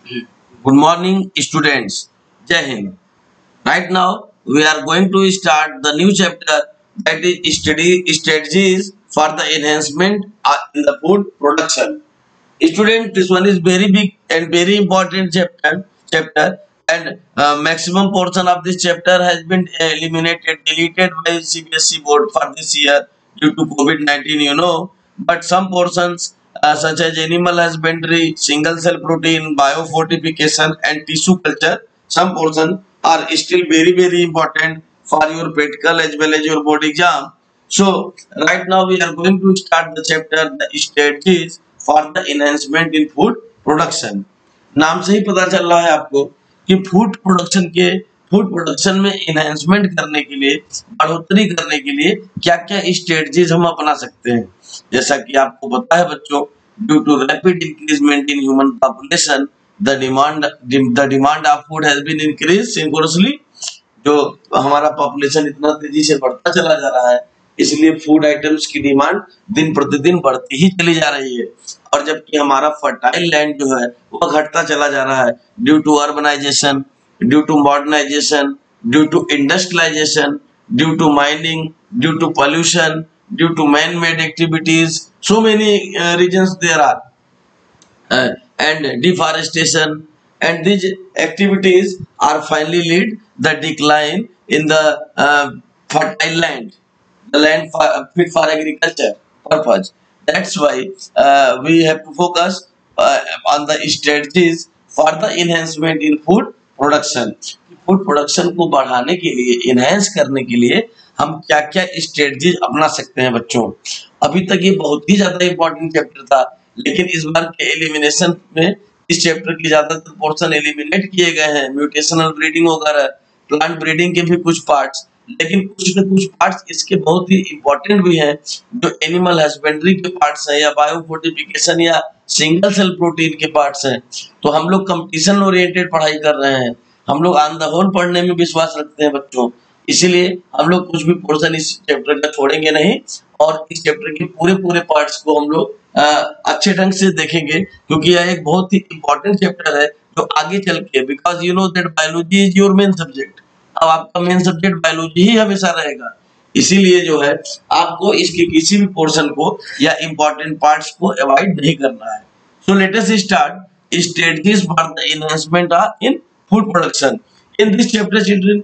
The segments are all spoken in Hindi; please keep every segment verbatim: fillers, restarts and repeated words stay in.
Good morning, students. Jai Hind. Right now, we are going to start the new chapter, that is study strategies for the enhancement uh, in the food production. Student, this one is very big and very important chapter. Chapter and uh, maximum portion of this chapter has been eliminated, deleted by C B S E board for this year due to COVID nineteen. You know, but some portions uh, such as animal husbandry, single cell protein, biofortification, and tissue culture, some portions are still very very important for your practical as well as your board exam. So right now we are going to start the chapter the strategies for the enhancement in food production. नाम से ही पता चल रहा है आपको कि फूड प्रोडक्शन के फूड प्रोडक्शन में इनहेंसमेंट करने के लिए, बढ़ोतरी करने के लिए क्या क्या स्ट्रेटजीज हम अपना सकते हैं। जैसा कि आपको पता है बच्चों, due to rapid increment in human population the demand the demand of food has been increase synchronously. जो हमारा पॉपुलेशन इतना तेजी से बढ़ता चला जा रहा है, इसलिए फूड आइटम्स की डिमांड दिन प्रतिदिन बढ़ती ही चली जा रही है। और जबकि हमारा फर्टाइल लैंड जो है वह घटता चला जा रहा है due to urbanisation, due to modernisation, due to industrialisation, due to mining, due to pollution, due to man made activities, so many reasons there are uh, and deforestation, and these activities are finally lead the decline in the uh, fertile land, the land for, fit for agriculture purpose. That's why uh, we have to focus uh, on the strategies for the enhancement in food production. Food production को बढ़ाने के लिए, इनहेंस करने के लिए हम क्या क्या स्ट्रेटजीज अपना सकते हैं बच्चों। अभी तक ये बहुत ही ज्यादा इंपॉर्टेंट चैप्टर था, लेकिन इस बार के एलिमिनेशन में इस चैप्टर के ज्यादातर पोर्शन एलिमिनेट किए गए हैं। म्यूटेशनल ब्रीडिंग वगैरह, प्लांट ब्रीडिंग के भी कुछ पार्ट्स, लेकिन कुछ न कुछ पार्ट्स इसके बहुत ही इंपॉर्टेंट भी हैं, जो एनिमल हस्बेंड्री के पार्ट्स हैं या बायोफोर्टिफिकेशन या सिंगल सेल प्रोटीन के पार्ट्स हैं। तो हम लोग कंपटीशन ओरिएंटेड पढ़ाई कर रहे हैं, हम लोग ऑन द होल पढ़ने में विश्वास रखते हैं बच्चों, इसीलिए हम लोग कुछ भी पोर्शन इस चैप्टर का छोड़ेंगे नहीं और इस चैप्टर के पूरे पूरे पार्ट्स को हम लोग अच्छे ढंग से देखेंगे, क्योंकि यह एक बहुत ही इंपॉर्टेंट चैप्टर है जो आगे चल के, because you know that biology is your main subject. अब आपका मेन सब्जेक्ट बायोलॉजी ही हमेशा रहेगा, इसीलिए जो है आपको इसके किसी भी पोर्शन को या इंपॉर्टेंट पार्ट्स को अवॉइड नहीं करना है। So let us start strategies for the enhancement in food production. In this chapter, children,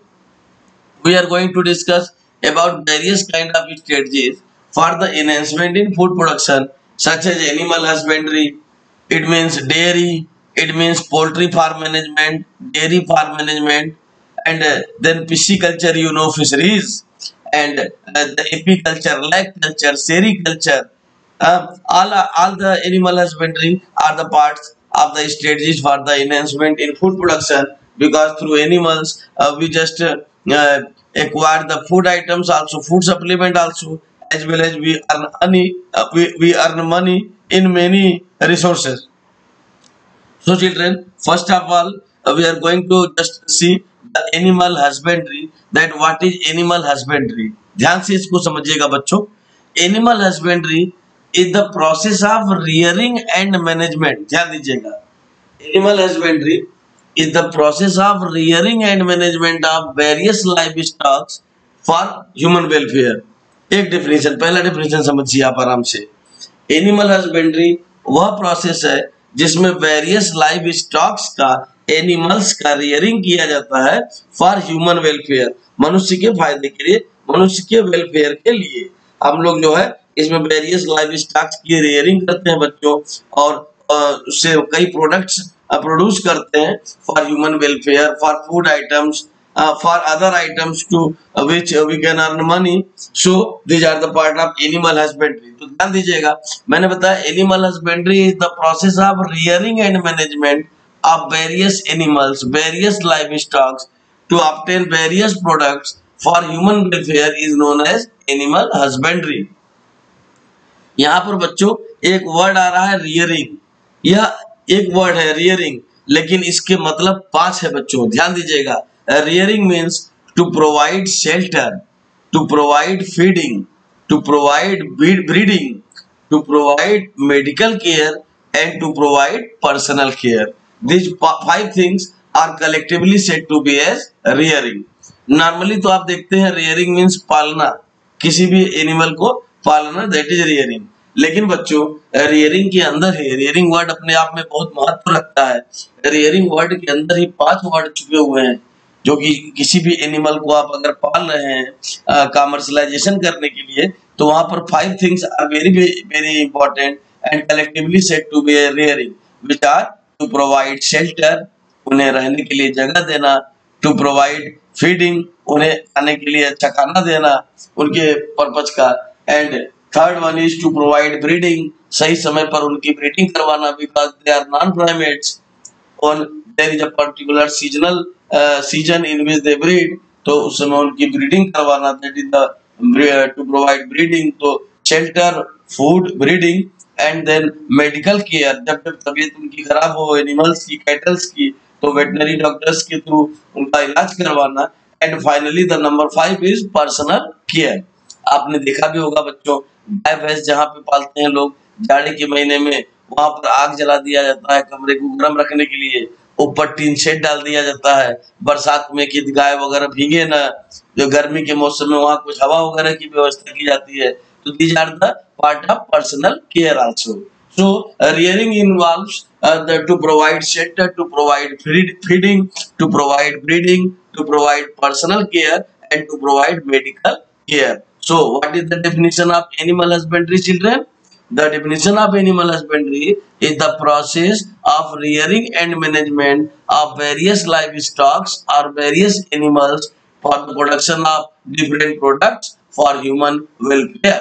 we are going to discuss about various kind of strategies for the enhancement in food production, such as animal husbandry, it means dairy, it means poultry farm management, dairy farm management, and uh, then pisciculture, you know, fisheries, and uh, the apiculture, lake culture, sericulture. Uh, all all the animal husbandry are the parts of the strategies for the enhancement in food production, because through animals uh, we just uh, uh, acquire the food items also, food supplement also, as well as we earn money, uh, we, we earn money in many resources. So children, first of all uh, we are going to just see the animal husbandry, that what is animal husbandry. ध्यान से इसको समझिएगा बच्चों। Animal husbandry is the process of rearing and management. ध्यान दीजिएगा, animal husbandry is the process of rearing and management of various livestock for human welfare. एक डेफिनेशन, पहला डेफिनेशन समझिए आप आराम से। एनिमल हस्बेंड्री वह प्रोसेस है जिसमें वेरियस लाइव स्टॉक्स का, एनिमल्स का रियरिंग किया जाता है फॉर ह्यूमन वेलफेयर, मनुष्य के फायदे के लिए, मनुष्य के वेलफेयर के लिए। हम लोग जो है इसमें वेरियस लाइव स्टॉक्स की रियरिंग करते हैं बच्चों, और उससे कई प्रोडक्ट्स प्रोड्यूस करते हैं for human welfare, for food items, for other items to which we can earn money. So these are the part of animal husbandry. तो ध्यान दीजिएगा, मैंने बताया animal husbandry is the process of rearing and management of various animals, various live stocks to obtain various products for human welfare is known as animal husbandry. यहाँ पर बच्चों एक वर्ड आ रहा है रियरिंग, यह एक वर्ड है रियरिंग, लेकिन इसके मतलब पांच है बच्चों, ध्यान दीजिएगा। Rearing means to provide shelter, to provide feeding, to provide breeding, to provide medical care and to provide personal care. These five things are collectively said to be as rearing. Normally तो आप देखते हैं rearing means पालना, किसी भी एनिमल को पालना, that is rearing. लेकिन बच्चों rearing के अंदर है, rearing वर्ड अपने आप में बहुत महत्व रखता है. rearing वर्ड के अंदर ही पांच वर्ड छुपे हुए हैं जो कि किसी भी एनिमल को आप अगर पाल रहे हैं कमर्शलाइजेशन करने के लिए, तो वहां पर five things are very very important and collectively said to be rearing, which are to provide shelter, उन्हें रहने के लिए जगह देना, to provide feeding, उन्हें खाने के लिए अच्छा खाना देना उनके पर्पज का, and third one is to provide breeding, सही समय पर उनकी ब्रीडिंग करवाना, because they are non primates, on there is a particular seasonal uh, season in which they breed, तो उस समय उनकी ब्रीडिंग करवाना, that is the to provide breeding, तो shelter, food, breeding, and then medical care, जब जब तबीयत उनकी खराब हो एनिमल्स की, कैटल्स की, तो वेटनरी डॉक्टर्स के थ्रू उनका इलाज करवाना, and finally the number five is personal care. आपने देखा भी होगा बच्चों, गाय भैंस जहाँ पे पालते हैं लोग, जाड़े के महीने में वहां पर आग जला दिया जाता है कमरे को गर्म रखने के लिए, ऊपर टीन शेड डाल दिया जाता है, बरसात में कि गाय वगैरह भीगे ना, जो गर्मी के मौसम में वहां कुछ हवा वगैरह की व्यवस्था की जाती है. तो these are the part of personal care also. So rearing involves to provide shelter, to provide feeding, to provide breeding, to provide personal care and to provide medical care. So what is the definition of animal husbandry, children? The definition of animal husbandry is the process of rearing and management of various livestock or various animals for the production of different products for human welfare.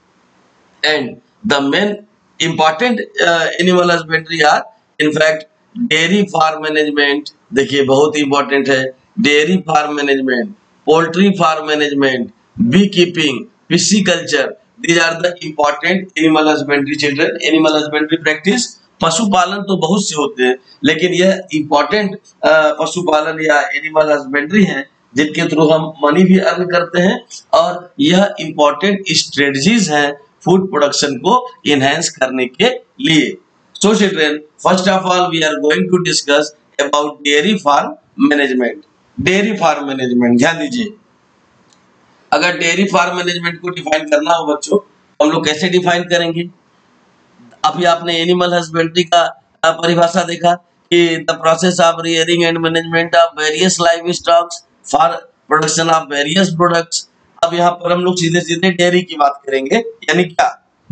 And the main important uh, animal husbandry are, in fact, dairy farm management. देखिए बहुत important है, dairy farm management, poultry farm management, beekeeping, pisciculture. These are the important animal husbandry, children. Animal husbandry practice, पशुपालन तो बहुत से होते हैं, लेकिन यह important पशुपालन या animal husbandry है जिनके थ्रू हम मनी भी अर्न करते हैं, और यह important strategies हैं फूड प्रोडक्शन को enhance करने के लिए. So children, first of all we are going to discuss about dairy farm management. Dairy farm management, ध्यान दीजिए. अगर डेयरी फार्म मैनेजमेंट को डिफाइन करना हो बच्चों, हम लोग कैसे डिफाइन करेंगे? अभी आपने एनिमल हस्बेंड्री का परिभाषा देखा कि the process of rearing and management of various live stocks for production of various products. अब यहाँ पर हम लोग सीधे सीधे डेयरी की बात करेंगे, यानी क्या?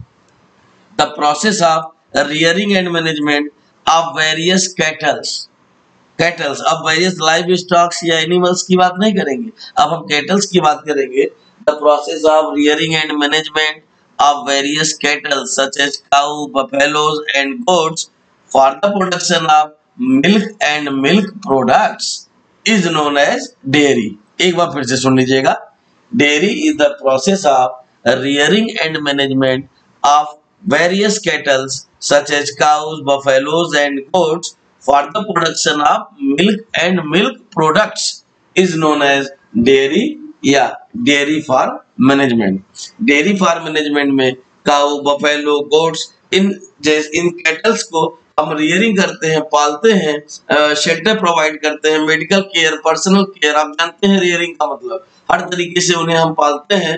The process of rearing and management of various cattles, cattles. अब वेरियस लाइव स्टॉक्स या एनिमल्स की बात नहीं करेंगे, अब हम कैटल्स की बात करेंगे. The process of rearing and management of various cattles such as cow, buffaloes and goats for the production of milk and milk products is known as dairy. एक बार फिर से सुन लीजिएगा. Dairy is the process of rearing and management of various cattles such as cows, buffaloes and goats for the production of milk and milk products is known as dairy या dairy farm management. Dairy farm management में काऊ, बफेलो, गोट्स, इन जैसे इन कैटल्स को हम रियरिंग करते हैं, पालते हैं, शेल्टर प्रोवाइड करते हैं, मेडिकल केयर, पर्सनल केयर. आप जानते हैं रियरिंग का मतलब, हर तरीके से उन्हें हम पालते हैं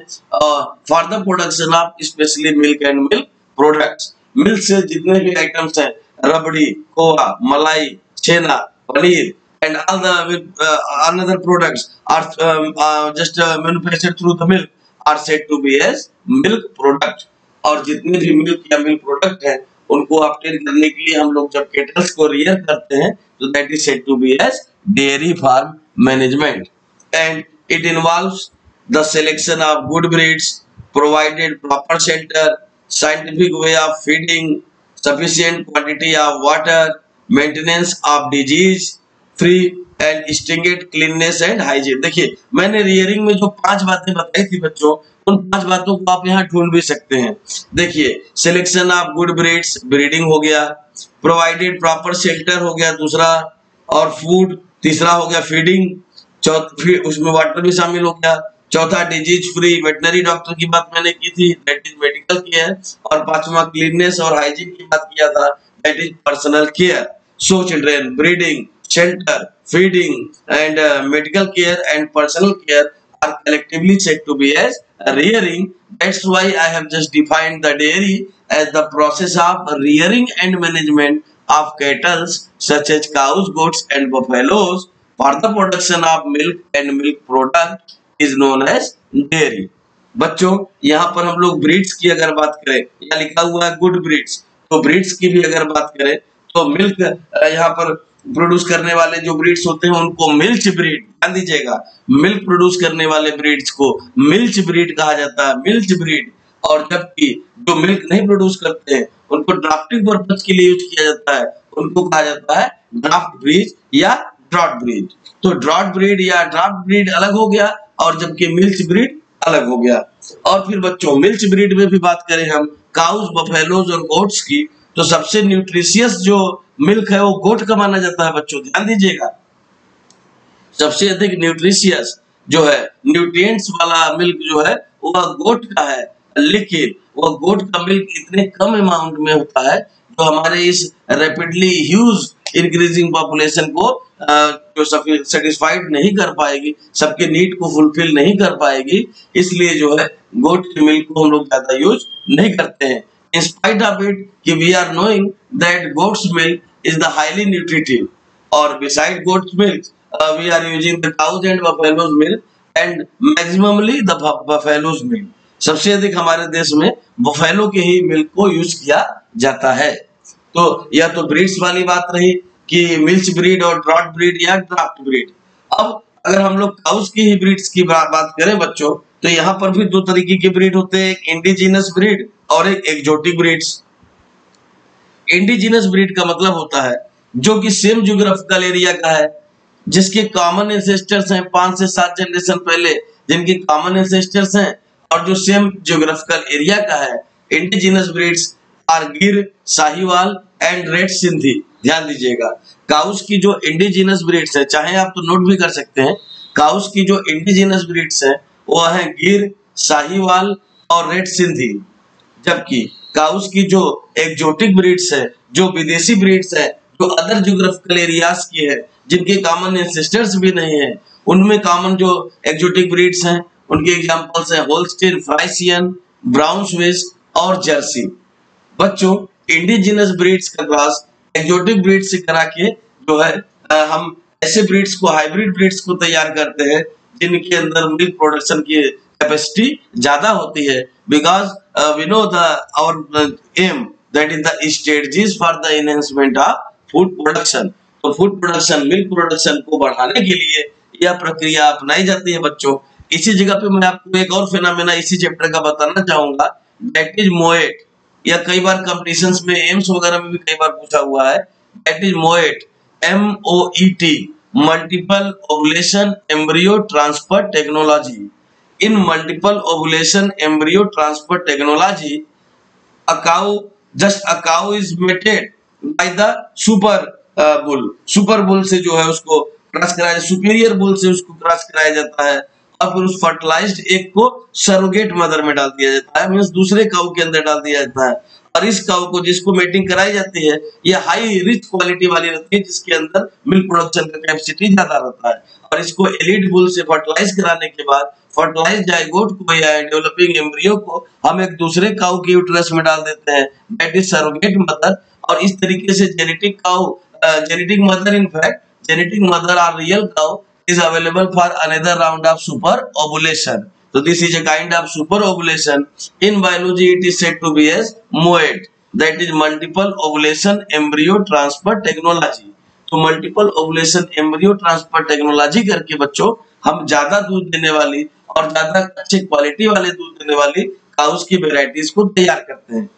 for the production of specially milk and milk products. Milk से जितने भी आइटम्स हैं, रबड़ी, खोआ, मलाई, छेना, paneer, and all the uh, another products are um, uh, just uh, manufactured through the milk are said to be as milk product. और जितने भी मिल्क या मिल्क प्रोडक्ट हैं उनको ऑब्टेन करने के लिए हम लोग जब कैटल्स को रियर करते हैं, तो that is said to be as dairy farm management. And it involves the selection of good breeds, provided proper shelter, scientific way of feeding, sufficient quantity of water, maintenance of disease free and stringent cleanliness and hygiene. देखिए मैंने रियरिंग में जो पांच बातें बताई थी बच्चों, उन पांच बातों को आप यहाँ ढूंढ भी सकते हैं. देखिए selection of good breeds, breeding हो गया, प्रोवाइडेड प्रॉपर शेल्टर हो गया दूसरा, और फूड तीसरा हो गया, फीडिंग चौथा, उसमें वाटर भी शामिल हो गया, चौथा डिजीज फ्री, वेटनरी डॉक्टर की बात मैंने की थी, दैट इज मेडिकल केयर, और पांचवा क्लीननेस और हाइजीन की बात किया था, that is personal care. So children, breeding, shelter, feeding, and uh, medical care and personal care are collectively said to be as rearing. That's why I have just defined the dairy as the process of rearing and management of cattle such as cows, goats, and buffaloes for the production of milk and milk product is known as dairy. बच्चों, यहाँ पर हम लोग ब्रीड्स की अगर बात करें, यहाँ लिखा हुआ है गुड ब्रीड्स, तो ब्रीड्स की भी अगर बात करें तो मिल्क यहाँ पर प्रोड्यूस करने वाले जो ब्रीड्स होते हैं उनको मिल्च ब्रीड, ध्यान दीजिएगा, मिल्क प्रोड्यूस करने वाले ब्रीड्स को मिल्च ब्रीड कहा जाता है, मिल्च ब्रीड। और जबकि जो मिल्क नहीं प्रोड्यूस करते हैं उनको ड्राफ्टिंग पर्पज के लिए यूज किया जाता है, उनको कहा जाता है ड्राफ्ट ब्रीड या ड्रॉट ब्रीड। तो ड्रॉट ब्रीड या ड्राफ्ट ब्रीड अलग हो गया और जबकि मिल्च ब्रीड अलग हो गया। और फिर बच्चों मिल्च ब्रीड में भी बात करें हम काउस, बफेलोज और गोट्स की, तो सबसे न्यूट्रिशियस जो मिल्क है वो गोट का माना जाता है। बच्चों ध्यान दीजिएगा, सबसे अधिक न्यूट्रिशियस जो है, न्यूट्रिएंट्स वाला मिल्क जो है वह गोट का है, लेकिन वह गोट का मिल्क इतने कम अमाउंट में होता है जो हमारे इस रैपिडली ह्यूज इंक्रीजिंग पॉपुलेशन को जो सेटिस्फाइड नहीं कर पाएगी, सबके नीड को फुलफिल नहीं कर पाएगी, इसलिए जो है गोट के मिल्क को हम लोग ज्यादा यूज नहीं करते हैं। In spite of it, we are knowing that goat's milk is the highly nutritive, or beside goat's milk, uh, we are using the cows and buffalo's milk, and maximally the buffalo's milk. सबसे अधिक हमारे देश में बफेलो के ही मिल्क को यूज किया जाता है। तो यह तो ब्रीड्स वाली बात रही कि मिल्च ब्रीड और ड्रॉट ब्रीड या ड्राफ्ट ब्रीड। अब अगर हम लोग काउस की ही ब्रीड्स की बात करें बच्चों, तो यहाँ पर भी दो तरीके के ब्रीड होते हैं, एक इंडिजिनस ब्रीड और एक एक्जोटिक ब्रीड्स। इंडिजिनस ब्रीड का मतलब होता है जो कि सेम ज्योग्राफिकल एरिया का है, जिसके कॉमन एंसेस्टर्स हैं पांच से सात जनरेशन पहले, जिनके कॉमन एंसेस्टर्स हैं और जो सेम ज्योग्राफिकल एरिया का है। इंडिजिनस ब्रीड्स आर गिर, साहिवाल एंड रेड सिंधी। ध्यान दीजिएगा, काउस की जो इंडिजिनस ब्रीड्स है, चाहे आप तो नोट भी कर सकते हैं, काउस की जो इंडिजिनस ब्रीड्स है वो है गिर, साहिवाल और रेड सिंधी। जबकि काउस की जो एक्जोटिक ब्रीड्स है, जो विदेशी ब्रीड्स है, जो अदर ज्योग्राफिकल एरियाज की है, जिनके कॉमन एंसेस्टर्स भी नहीं है, उनमें कॉमन जो एक्जोटिक ब्रीड्स हैं उनके एग्जांपल्स हैं होल्स्टीन, फ्राइसियन, ब्राउन स्विस और जर्सी। बच्चों, इंडिजिनस ब्रीड्स का क्रॉस एक्जोटिक ब्रीड्स से करा के जो है आ, हम ऐसे ब्रीड्स को, हाइब्रिड ब्रीड्स को तैयार करते हैं जिनके अंदर मिल्क प्रोडक्शन की कैपेसिटी ज्यादा होती है। Because we know the our aim that is the strategies for the enhancement of food production. तो फूड प्रोडक्शन, मिल्क प्रोडक्शन को बढ़ाने के लिए यह प्रक्रिया अपनाई जाती है। बच्चों, इसी जगह पे मैं आपको एक और फिनोमेना इसी चैप्टर का बताना चाहूंगा, दैट इज मोएट। या कई बार कंपटीशंस में, एम्स वगैरह में भी कई बार पूछा हुआ है, that is MOET, M O E T, multiple ovulation embryo transfer technology. In multiple ovulation embryo transfer technology, a cow, just a cow is mated by the super uh, bull। Super bull से जो है उसको क्रॉस कराया, सुपीरियर बुल से उसको क्रॉस कराया जाता है और फिर उस फर्टिलाइज्ड एग को सरोगेट मदर में डाल दिया जाता है, मींस दूसरे काऊ के अंदर डाल दिया जाता है। और इस काऊ को जिसको मेटिंग कराई जाती है, ये हाई रिच क्वालिटी वाली रहती है, जिसके अंदर मिल्क प्रोडक्शन का कैपेसिटी ज्यादा रहता है। और इसको एलिड बुल से फर्टिलाइज कराने के बाद फर्टिलाइज जाइगोट को या डेवलपिंग एम्ब्रियो को हम एक दूसरे काऊ के यूट्रस में डाल देते हैं, दैट इज सरोगेट मदर। और इस तरीके से genetic cow, genetic mother, in fact genetic mother और real cow is available for another round of super ovulation. So this is a kind of super ovulation. In biology it is said to be as moed, that is multiple ovulation embryo transfer technology. तो multiple ovulation embryo transfer technology करके बच्चों हम ज्यादा दूध देने वाली और ज्यादा अच्छे क्वालिटी वाले दूध देने वाली काउस की वेराइटीज को तैयार करते हैं।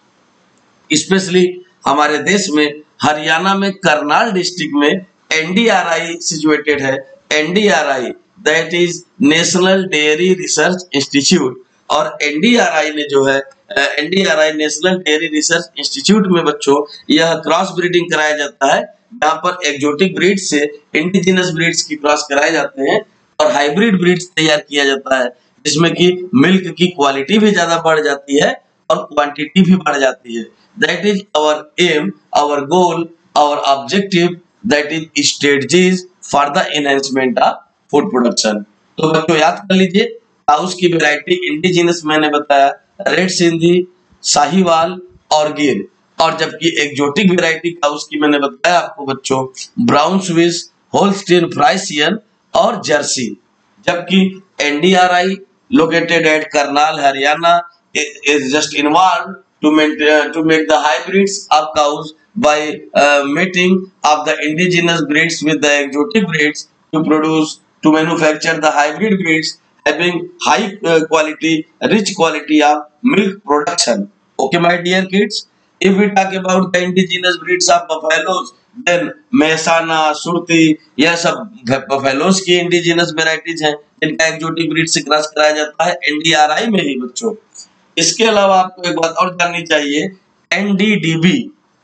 स्पेशली हमारे देश में हरियाणा में करनाल डिस्ट्रिक्ट में N D R I situated है। N D R I that is National Dairy Research Institute. और एन डी आर आई ने जो है, N D R I National Dairy Research Institute में बच्चों यह क्रॉस ब्रीडिंग कराया जाता है, जहाँ पर एक्जोटिक ब्रीड्स से इंडिजिनस ब्रीड्स की क्रॉस कराए जाते हैं और हाइब्रिड ब्रीड्स तैयार किया जाता है, जिसमें कि मिल्क की क्वालिटी भी ज्यादा बढ़ जाती है और क्वांटिटी भी बढ़ जाती है। That is our aim, our goal our objective that is strategies for the enhancement of food production। तो बच्चों याद कर लीजिए, काउस की वैरायटी इंडिजिनस मैंने बताया रेड सिंधी, साहिवाल और गिर, और जबकि एक्जोटिक वैरायटी काउस की मैंने बताया आपको बच्चों ब्राउन स्विस, होल्स्टीन फ्राइसियन और जर्सी। जबकि NDRI located at Karnal, Haryana is just involved to make, uh, to make the hybrids of cows by uh, mating of the indigenous breeds with the exotic breeds to produce to manufacture the hybrid breeds having high uh, quality, rich quality of milk production। Okay, my dear kids, if we talk about the indigenous breeds of buffaloes, then Mehsana, Surti, यह सब बफेलोस की इंडिजिनस वेराइटीज हैं जिनका एक्जोटिक ब्रीड से क्रॉस कराया जाता है एनडीआरआई में ही बच्चों। इसके अलावा आपको एक बात और जाननी चाहिए, NDDB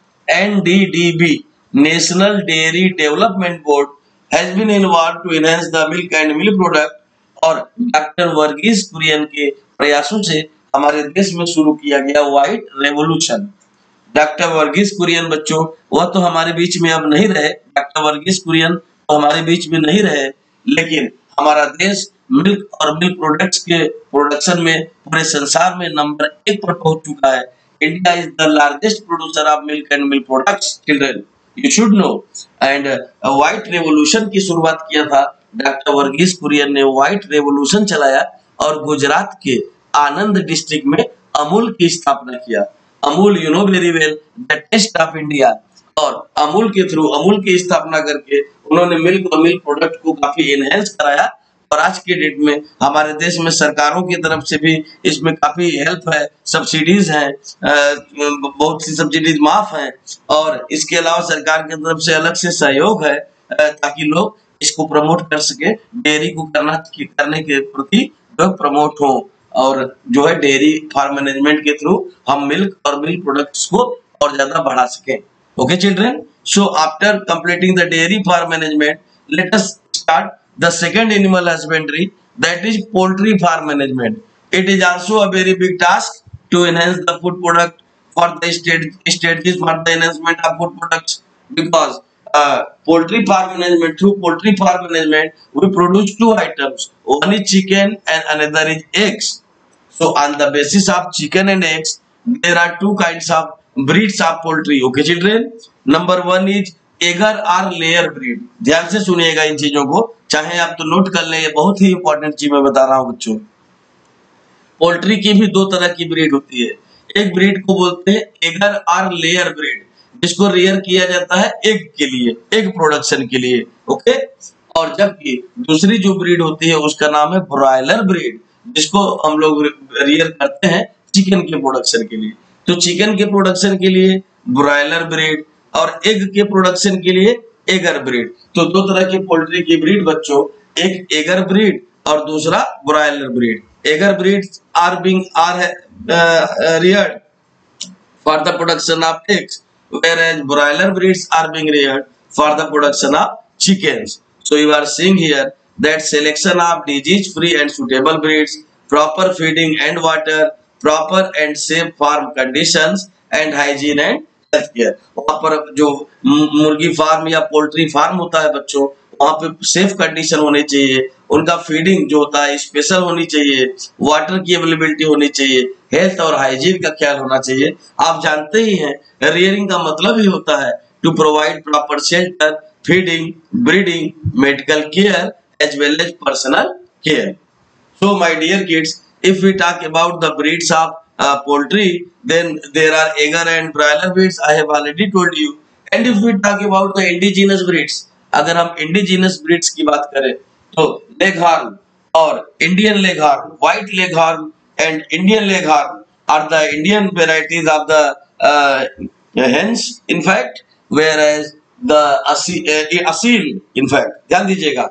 NDDB National Dairy Development Board has been involve to enhance the milk and milk product, और डॉक्टर वर्गीस कुरियन के प्रयासों से हमारे देश में शुरू किया गया white revolution. Doctor Verghese Kurien बच्चों वह तो हमारे बीच में अब नहीं रहे, डॉक्टर वर्गीस कुरियन तो हमारे बीच में नहीं रहे, लेकिन हमारा देश मिल्क और मिल्क प्रोडक्ट्स के प्रोडक्शन में पूरे संसार में नंबर एक पर पहुंच चुका है। India is the largest producer of milk and milk products, children you should know. And white revolution की शुरुआत किया था डॉक्टर वर्गीस कुरियन ने, व्हाइट रेवोल्यूशन चलाया और गुजरात के आनंद डिस्ट्रिक्ट में अमूल की स्थापना किया। Amul you know very well the taste of India, और अमूल के थ्रू अमूल की स्थापना करके उन्होंने मिल्क और मिल्क प्रोडक्ट को काफी एनहेंस कराया, और आज के डेट में हमारे देश में सरकारों की तरफ से भी इसमें काफी हेल्प है, सब्सिडीज हैं, बहुत सी सब्सिडीज माफ हैं, और इसके अलावा सरकार की तरफ से अलग से सहयोग है ताकि लोग इसको प्रमोट कर सके, डेयरी को करना करने के प्रति लोग प्रमोट हो, और जो है डेयरी फार्म मैनेजमेंट के थ्रू हम मिल्क और मिल्क प्रोडक्ट्स को और ज्यादा बढ़ा सकें। Okay children, so after completing the dairy farm management let us start the second animal husbandry, that is poultry farm management. It is also a very big task to enhance the food product for the strategies for the enhancement of food products, because Uh, poultry farm management, through poultry farm management we produce two items, one is chicken and another is eggs. So on the basis of chicken and eggs there are two kinds of breeds of poultry। okay children, number one is egger और लेयर ब्रीड। ध्यान से सुनिएगा इन चीजों को, चाहे आप तो नोट कर लें, ये बहुत ही इंपॉर्टेंट चीज मैं बता रहा हूं बच्चों। पोल्ट्री की भी दो तरह की ब्रीड होती है, एक ब्रीड को बोलते हैं एगर और लेयर ब्रीड, जिसको रेयर किया जाता है एग के लिए, एग प्रोडक्शन के लिए। ओके, और जबकि दूसरी जो ब्रीड होती है उसका नाम है ब्रॉयलर ब्रीड, जिसको हम लोग रेयर करते हैं चिकन के प्रोडक्शन के लिए। तो चिकन के प्रोडक्शन के लिए ब्रॉयलर ब्रीड और एग के प्रोडक्शन के लिए एगर ब्रीड। तो दो तरह की पोल्ट्री की ब्रीड बच्चों, एक एगर ब्रीड और दूसरा broiler breed. Egger breed are being are reared for the production of eggs, whereas broiler breeds are being reared for the production of chickens. So you are seeing here that selection of disease free and suitable breeds, proper feeding and water, proper and safe farm conditions and hygiene and health care। वहाँ पर जो मुर्गी फार्म या पोल्ट्री फार्म होता है बच्चों, वहाँ पे सेफ कंडीशन होनी चाहिए, उनका फीडिंग जो होता है स्पेशल होनी चाहिए, वाटर की अवेलेबिलिटी होनी चाहिए, हेल्थ और हाइजीन का ख्याल होना चाहिए। आप जानते ही हैं रियरिंग का मतलब ही होता है to provide proper shelter, feeding, breeding, medical care as well as personal care. So my dear kids, if we talk about the breeds of uh, poultry, then there are agar and broiler breeds, I have already told you। And if we talk about the indigenous breeds, अगर हम indigenous breeds की बात करें तो leghorn और Indian leghorn, white leghorn and Indian leghorn are the Indian varieties of the uh, hens in fact, whereas the asil, uh, asil in fact, ध्यान दीजिएगा,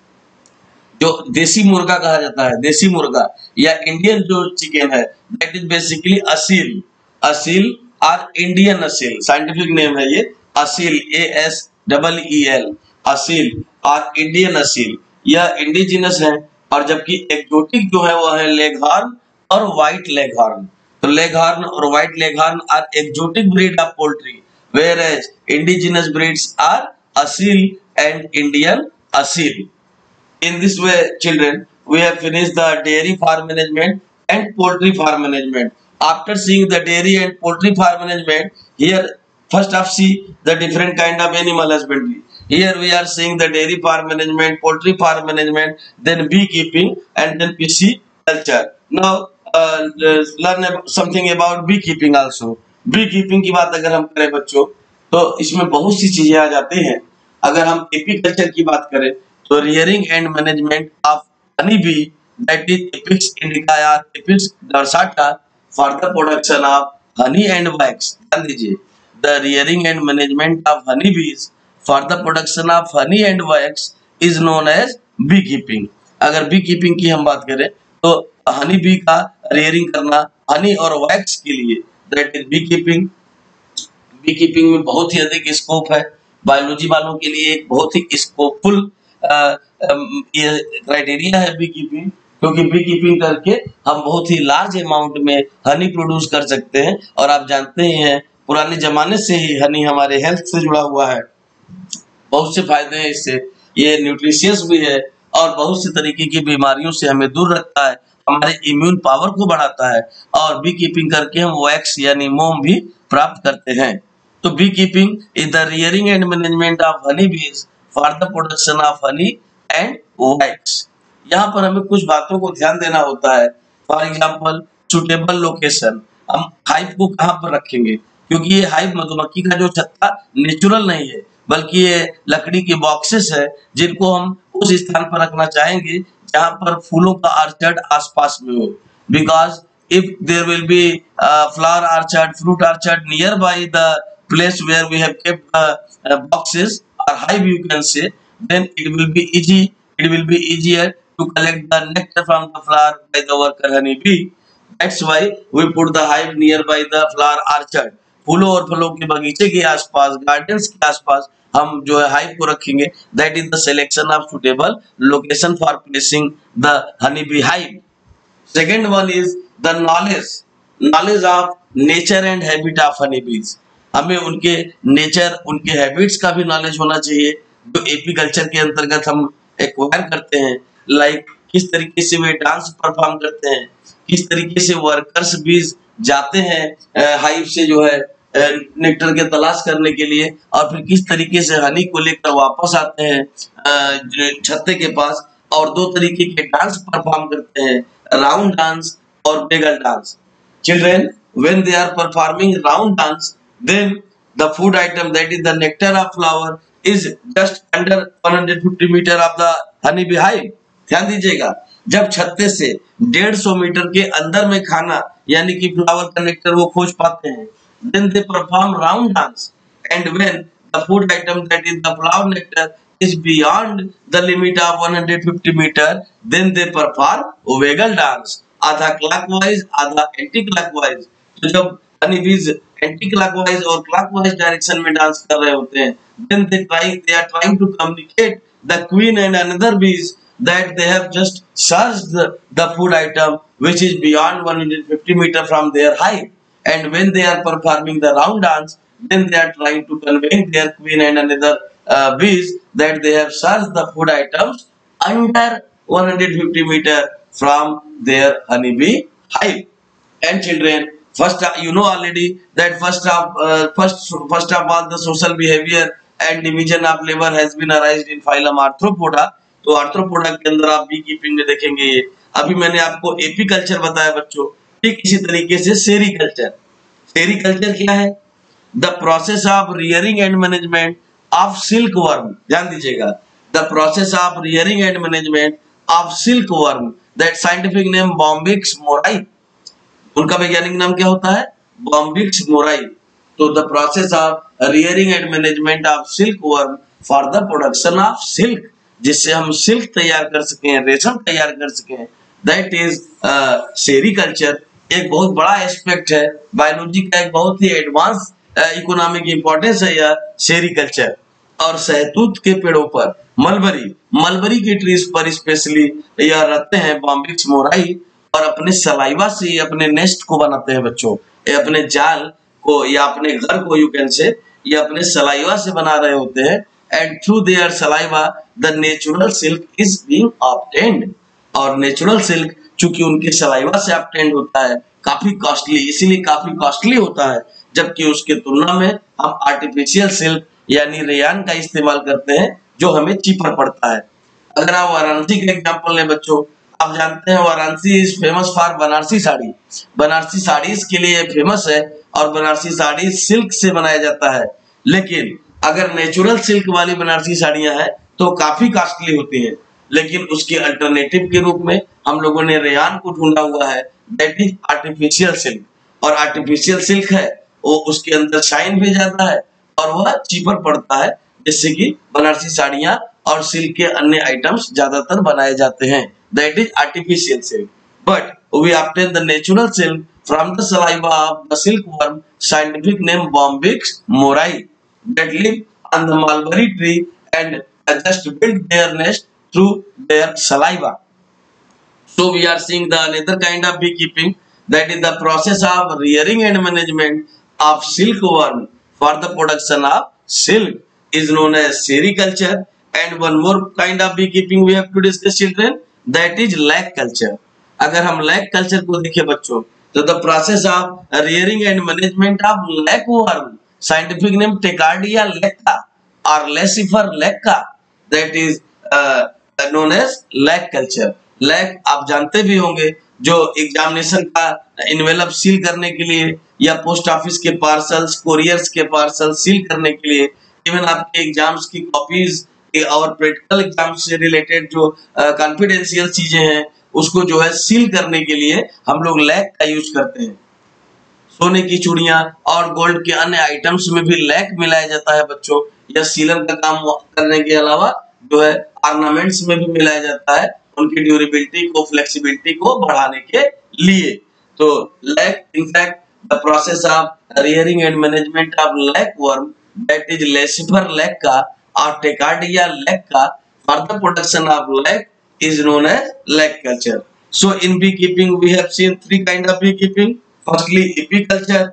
जो देसी मुर्गा कहा जाता है, देसी मुर्गा या इंडियन जो चिकन है, that is basically Aseel. Aseel और इंडियन असील साइंटिफिक नेम है ये, Aseel, A S double E L, Aseel और इंडियन असील, यह इंडिजिनस है। और जबकि एक्जोटिक जो है वो है लेघॉर्न और व्हाइट लेघॉर्न। तो लेघॉर्न और white Leghorn are exotic breed of poultry, whereas indigenous breeds are Asil and Indian Asil. In this way, children, we have finished the dairy farm management and poultry farm management. After seeing the dairy and poultry farm management, here first of see the different kind of animal husbandry. Here we are seeing the dairy farm management, poultry farm management, then beekeeping, and then pisciculture. Now uh, learn something about beekeeping also. Beekeeping की बात अगर हम करें बच्चों, तो इसमें बहुत सी चीजें आ जाती हैं. अगर हम एपीकल्चर की बात करें, तो rearing and management of honey bee, that is Apis indica या Apis dorsata, for the production of honey and wax. ध्यान दीजिए, the rearing and management of honey bees for the production of honey and wax is known as bee keeping. अगर बी कीपिंग की हम बात करें, तो हनी बी का रियरिंग करना हनी और वैक्स के लिए, that is bee keeping. Bee keeping में बहुत ही अधिक स्कोप है. बायोलॉजी वालों के लिए एक बहुत ही स्कोपफुल ये क्राइटेरिया है बी कीपिंग, क्योंकि बी कीपिंग करके हम बहुत ही लार्ज अमाउंट में हनी प्रोड्यूस कर सकते हैं. और आप जानते ही हैं, पुराने जमाने से ही हनी हमारे हेल्थ से जुड़ा हुआ है. बहुत से फायदे हैं इससे. ये न्यूट्रिशियस भी है और बहुत से तरीके की बीमारियों से हमें दूर रखता है, हमारे इम्यून पावर को बढ़ाता है. और बी कीपिंग करके हम वैक्स यानी मोम भी प्राप्त करते हैं. तो bee keeping is the rearing and management of honey bees for the production of honey and wax. यहाँ पर हमें कुछ बातों को ध्यान देना होता है. For example, suitable location. हम हाइव को कहाँ पर रखेंगे, क्योंकि ये हाइव मधुमक्खी का जो छत्ता नेचुरल नहीं है, बल्कि ये लकड़ी के बॉक्सेस है, जिनको हम उस स्थान पर रखना चाहेंगे जहाँ पर फूलों का आर्चर्ड आसपास में हो. Because if there will be flower orchard, fruit orchard near by the place where we have kept the uh, boxes or hive, you can say, then it will be easy it will be easier to collect the nectar from the flower by the worker honey bee. That's why we put the hive nearby the flower orchard. फूलों और फलों के बगीचे के आसपास, गार्डन्स के आसपास हम जो है हाइव को रखेंगे. That is the selection of suitable location for placing the honey bee hive. Second one is the knowledge knowledge of nature and habit of honey bees. हमें उनके नेचर, उनके हैबिट्स का भी नॉलेज होना चाहिए, जो एपीकल्चर के अंतर्गत हम एक्वायर करते हैं. लाइक किस तरीके से वे डांस परफॉर्म करते हैं, किस तरीके से वर्कर्स भी जाते हैं हाइव से जो है नेक्टर के तलाश करने के लिए, और फिर किस तरीके से हनी को लेकर वापस आते हैं छत्ते के पास, और दो तरीके के डांस परफॉर्म करते हैं, राउंड डांस और waggle dance. Children, when they are performing round dance, then the food item, that is the nectar of flower, is just under one hundred fifty meter of the honey bee hive. ध्यान दीजिएगा, जब छत्ते से डेढ़ सौ मीटर के अंदर में खाना यानी कि फ्लावर का नेक्टर वो खोज पाते हैं, then they perform round dance. And when the food item, that is the flower nectar, is beyond the limit of one hundred fifty meter, then they perform waggle dance. आधा clockwise, आधा anti clockwise. तो जब हनी बीज एंटी क्लॉकवाइज और क्लॉकवाइज डायरेक्शन में डांस कर रहे होते हैं, then they try they are trying to communicate the queen and another bees that they have just searched the, the food item which is beyond one hundred fifty meter from their hive. And when they are performing the round dance, then they are trying to convey their queen and another uh, bees that they have searched the food items under one hundred fifty meter from their honeybee hive. And children, first you know already that first of uh, first first of all the social behavior and division of labor has been arised in phylum Arthropoda. तो आर्थ्रोपोडा के अंदर आप बी कीपिंग में देखेंगे. ये अभी मैंने आपको एपीकल्चर बताया बच्चों, ठीक इसी तरीके से सेरीकल्चर. सेरीकल्चर क्या है? The process of rearing and management of silk worm. ध्यान दीजिएगा, the process of rearing and management of silk worm, that scientific name Bombyx mori. उनका वैज्ञानिक नाम क्या होता है? Bombyx mori. तो the process of rearing and management of silk worm for the production of silk, जिससे हम सिल्क तैयार कर सकें, रेशम तैयार कर सकें, दैट इज सेरीकल्चर. एक बहुत बड़ा एस्पेक्ट है बायोलॉजी का, एक बहुत ही एडवांस इकोनॉमिक इंपॉर्टेंस है यह सेरीकल्चर. और सहतूत के पेड़ों पर, मलबरी मलबरी के ट्रीज पर स्पेशली यह रहते हैं बॉम्बिक्स मोराई, और अपने सलाइवा से अपने नेस्ट को बनाते हैं बच्चों, अपने जाल को या अपने घर को यू कैन से ये अपने सलाइवा से बना रहे होते हैं, and through their saliva the natural silk is being obtained. और नेचुरल सिल्क चूंकि उनके सलाइवा से ऑब्टेन्ड होता है, काफी कॉस्टली, इसीलिए काफी कॉस्टली होता है, जबकि उसके तुलना में हम आर्टिफिशियल सिल्क यानी रेयान का इस्तेमाल करते हैं जो हमें चीपर पड़ता है। अगर आप वाराणसी का एग्जांपल लें बच्चों, आप जानते हैं Varanasi is famous for Banarasi sari. Banarasi saris के लिए फेमस है और बनारसी साड़ी सिल्क से बनाया जाता है, लेकिन अगर नेचुरल सिल्क वाली बनारसी साड़ियां हैं तो काफी कॉस्टली होती हैं। लेकिन उसके अल्टरनेटिव के रूप में हम लोगों ने रेयान को ढूंढा हुआ है, दैट इज आर्टिफिशियल सिल्क। और आर्टिफिशियल सिल्क है वो उसके अंदर शाइन भी ज्यादा है और वह चीपर पड़ता है, जिससे कि बनारसी साड़ियां और सिल्क के अन्य आइटम्स ज्यादातर बनाए जाते हैं, that is artificial silk. But we obtain the natural silk from the saliva of the silkworm, scientific name Bombyx mori, that live on the mulberry tree and just build their nest through their saliva. So we are seeing the another kind of beekeeping, that is the process of rearing and management of silkworm for the production of silk is known as sericulture. And one more kind of beekeeping we have to discuss children, that is lac culture. अगर हम lac culture को देखें बच्चों, तो the process of rearing and management of lacworm, scientific name Tecardia lacca or Laccifer lacca, that is uh, known as lac culture. lac आप जानते भी होंगे, जो एग्जामिनेशन का इनवेलप सील करने के लिए या पोस्ट ऑफिस के पार्सल्स, कोरियर्स के पार्सल सील करने के लिए, इवन आपके एग्जाम्स की कॉपीज और प्रैक्टिकल एग्जाम से रिलेटेड जो कॉन्फिडेंशियल uh, चीजें हैं उसको जो है सील करने के लिए हम लोग लैक का यूज करते हैं। सोने की चूड़ियां और गोल्ड के अन्य आइटम्स में भी लैक मिलाया जाता है बच्चों। यह सीलन का काम करने के अलावा जो है ऑर्नामेंट्स में भी मिलाया जाता है, उनकी ड्यूरेबिलिटी को, फ्लेक्सिबिलिटी को बढ़ाने के लिए। तो lac in fact the process of rearing and management of lac worm, that is Laccifer lacca और Tachardia lacca for the production of lac is known as lac culture. So in beekeeping we have seen three kind of beekeeping. Firstly, apiculture,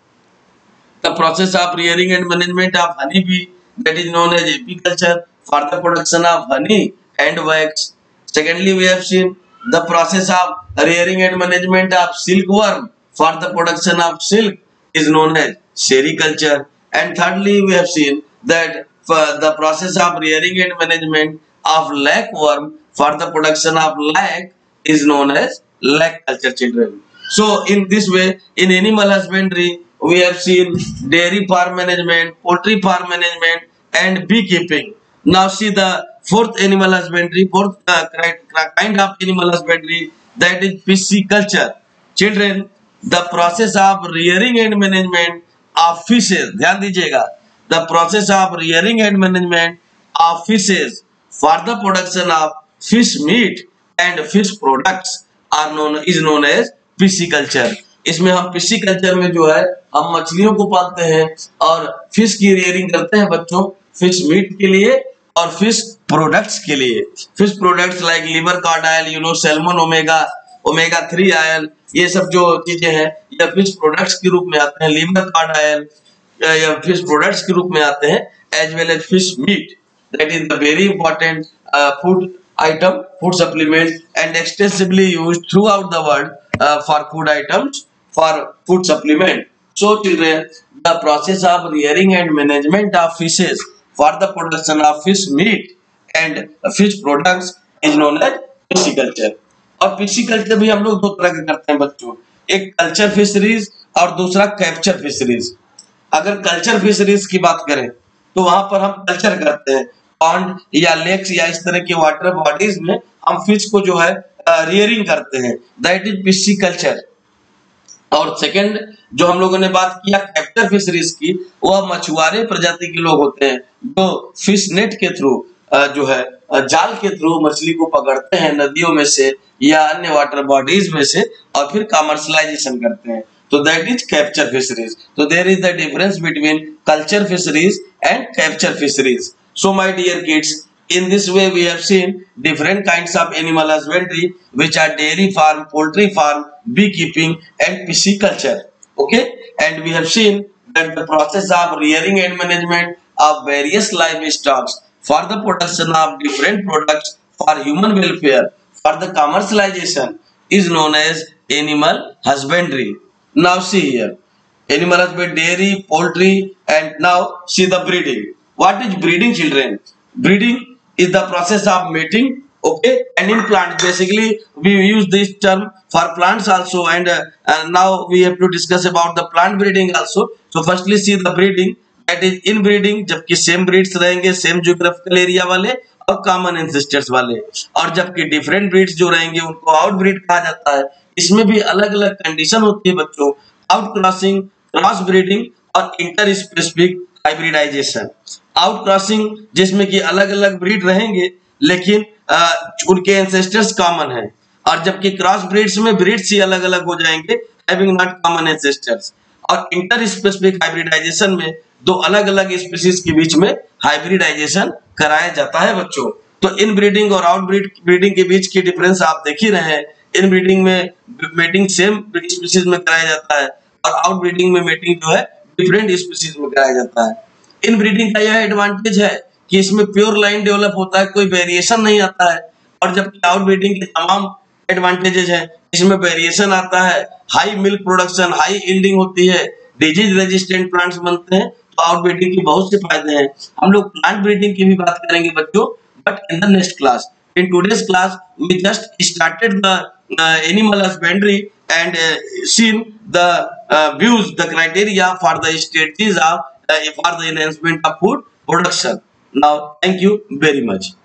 the process of rearing and management of honey bee, that is known as apiculture for the production of honey and wax. Secondly, we have seen the process of rearing and management of silkworm for the production of silk is known as sericulture. And thirdly, we have seen that for the process of rearing and management of lacworm for the production of lac is known as lac culture children. So in this way, in animal husbandry we have seen dairy farm management, poultry farm management and beekeeping. Now see the fourth animal husbandry, fourth uh, kind of animal husbandry, that is pisciculture. Children, the process of rearing and management of fishes, ध्यान दीजिएगा, the process of rearing and management of fishes for the production of fish meat and fish products are known is known as pisciculture. इसमें हम pisciculture में जो है हम मछलियों को पालते हैं और फिश की रियरिंग करते हैं बच्चों, फिश मीट के लिए और फिश प्रोडक्ट्स के लिए। Fish products like liver cod oil, you know, salmon omega, omega three oil, ये सब जो चीजें हैं या फिश प्रोडक्ट्स के रूप में आते हैं। लिवर कॉड ऑयल या फिश प्रोडक्ट्स के रूप में आते हैं, as well as fish meat, that is the very important food item, food supplement, and extensively used throughout the world uh, for food items, for food supplement. So children, the process of rearing and management of fishes for the production of fish meat and fish products is known as pisciculture. और pisciculture भी हम लोग दो तरह के करते हैं बच्चों, एक कल्चर फिशरीज और दूसरा कैप्चर फिशरीज। अगर कल्चर फिशरीज की बात करें तो वहां पर हम कल्चर करते हैं, पॉन्ड या लेक्स या इस तरह के वाटर बॉडीज में हम फिश को जो है रियरिंग करते हैं, दैट इज पिस्सिकल्चर। और सेकंड जो हम लोगों ने बात किया कैप्चर फिशरीज की, वह मछुआरे प्रजाति के लोग होते हैं जो फिश नेट के थ्रू जो है जाल के थ्रू मछली को पकड़ते हैं नदियों में से या अन्य वाटर बॉडीज में से और फिर कमर्शलाइजेशन करते हैं, तो दैट इज कैप्चर फिशरीज। तो there is the difference between culture fisheries and capture fisheries. So my dear kids, in this way we have seen different kinds of animal husbandry, which are dairy farm, poultry farm, beekeeping and pisciculture. Okay, and we have seen that the process of rearing and management of various livestock for the production of different products for human welfare for the commercialization is known as animal husbandry. Now see here, animal husbandry, dairy, poultry, and now see the breeding. What is breeding, children? Breeding is the process of mating. Okay, and in plants, basically we use this term for plants also, and, uh, and now we have to discuss about the plant breeding also. So firstly see the breeding, that is in breeding, जबकि सेम ब्रीड्स रहेंगे, सेम ज्योग्राफिकल एरिया वाले और कॉमन एंसेस्टर्स वाले, और जबकि डिफरेंट ब्रीड्स जो रहेंगे उनको आउट ब्रीड कहा जाता है। इसमें भी अलग अलग कंडीशन होती है बच्चों, आउट क्रॉसिंग, क्रॉस ब्रीडिंग और inter specific hybridisation. Out crossing जिसमें कि अलग अलग ब्रीड रहेंगे लेकिन आ, उनके एंसेस्टर्स कॉमन है, और जबकि क्रॉस ब्रीड्स में ब्रीड्स ही अलग अलग हो जाएंगे, हैविंग नॉट कॉमन एंसेस्टर्स। और इंटर स्पेसिफिक हाइब्रिडाइजेशन में दो अलग अलग स्पीशीज के बीच में हाइब्रिडाइजेशन कराया जाता है बच्चों। तो इन ब्रीडिंग और आउट ब्रीड ब्रीडिंग के बीच की डिफरेंस आप देख ही रहे हैं। इन ब्रीडिंग में मेटिंग सेम स्पीशीज में कराया जाता है, और आउट ब्रीडिंग में मेटिंग जो है डिफरेंट स्पीशीज में कराया जाता है। इन ब्रीडिंग का यह एडवांटेज है कि इसमें प्योर लाइन डेवलप होता है, कोई वेरिएशन नहीं आता है, और जबकि आउट ब्रीडिंग के तमाम एडवांटेजेस हैं, इसमें वेरिएशन आता है, high milk production, high yielding होती है, डिजीज रेजिस्टेंट प्लांट्स बनते हैं। तो आउट ब्रीडिंग के बहुत से फायदे हैं। हम लोग प्लांट ब्रीडिंग की भी बात करेंगे बच्चों, but in the next class. In today's class we just started the animal husbandry and uh, seen the uh, views, the criteria for the strategies of uh, for the enhancement of food production. Now, thank you very much.